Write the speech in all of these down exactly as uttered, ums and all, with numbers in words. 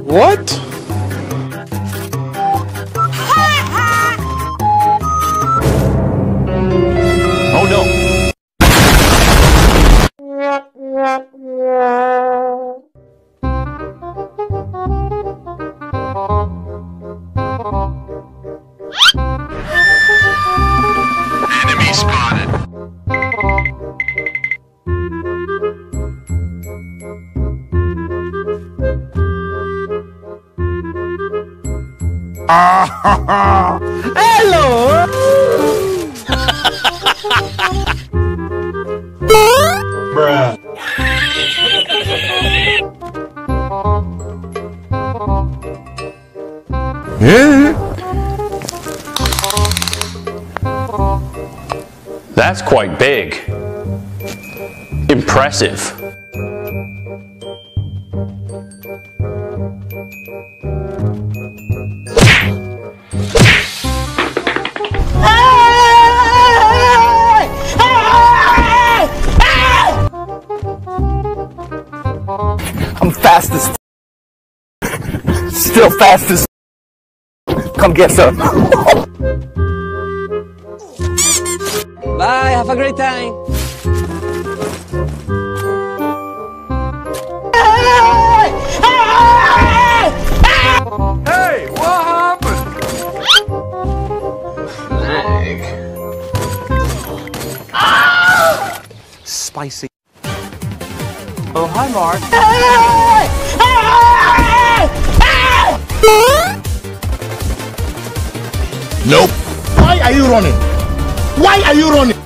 What? Oh no! Enemy spotted. Hello! Bruh. Yeah. That's quite big. Impressive. I'm fast as still fast as come get some. Bye, have a great time. Hey, what happened? Lag. Spicy. Oh, hi, Mark. Nope. Why are you running? Why are you running?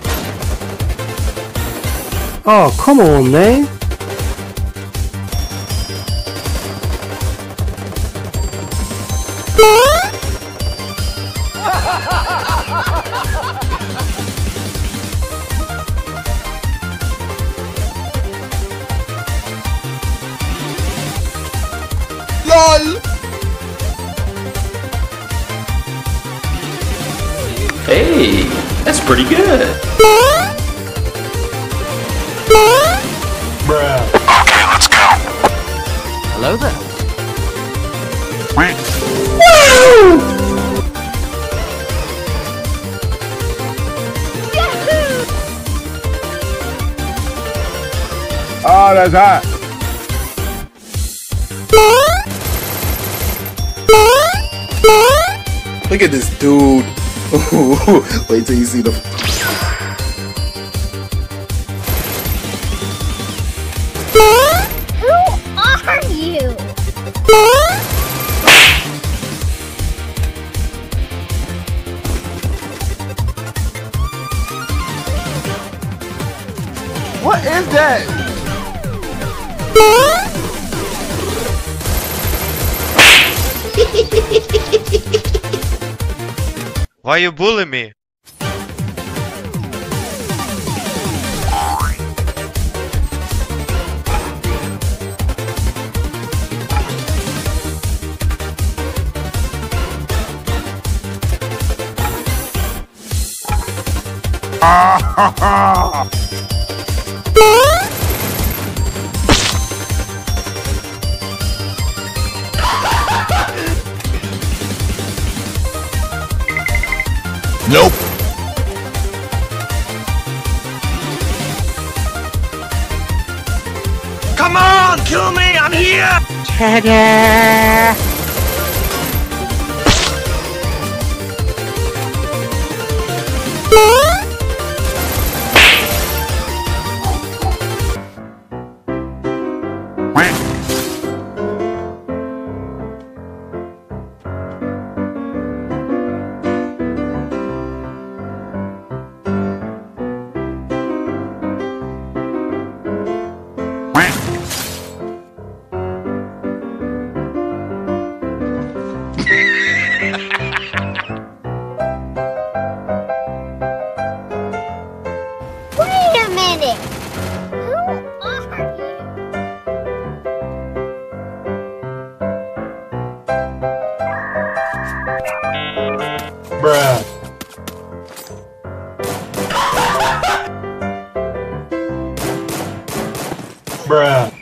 Oh, come on, man. LOL! Hey, that's pretty good. Bruh. Okay, let's go. Hello there. Oh, that's hot. Look at this dude. Wait till you see the. Who are you? What is that? Why you bully me? Nope. Come on, kill me! I'm here! Wait a minute. Who are you? Bruh. Bruh.